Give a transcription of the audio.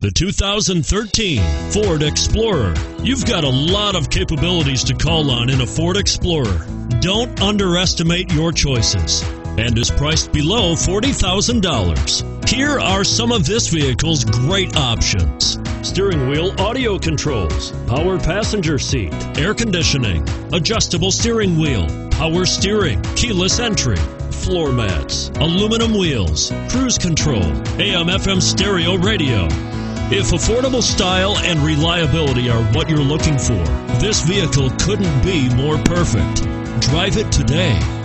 The 2013 Ford Explorer. You've got a lot of capabilities to call on in a Ford Explorer. Don't underestimate your choices, and is priced below $40,000. Here are some of this vehicle's great options: steering wheel audio controls, power passenger seat, air conditioning, adjustable steering wheel, power steering, keyless entry, floor mats, aluminum wheels, cruise control, AM/FM stereo radio. If affordable style and reliability are what you're looking for, this vehicle couldn't be more perfect. Drive it today.